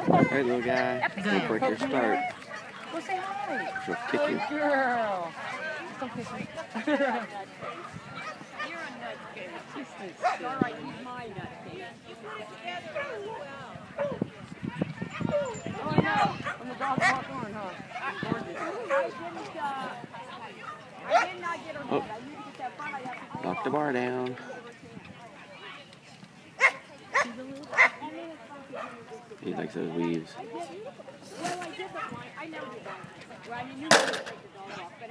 Hey, little guy. Don't break your start. Well, say hi. She'll kick you. Good girl. Don't kiss me. You're a nutcase. All right, he's my nutcase. You put it together really well. Oh, I know. When the dog walked on, huh? Gorgeous. I did not get her head. I need to get that front. I have to Lock the bar down. He likes those weaves. Well, I did, but I never did that. Well, I mean, you never take the dog off, but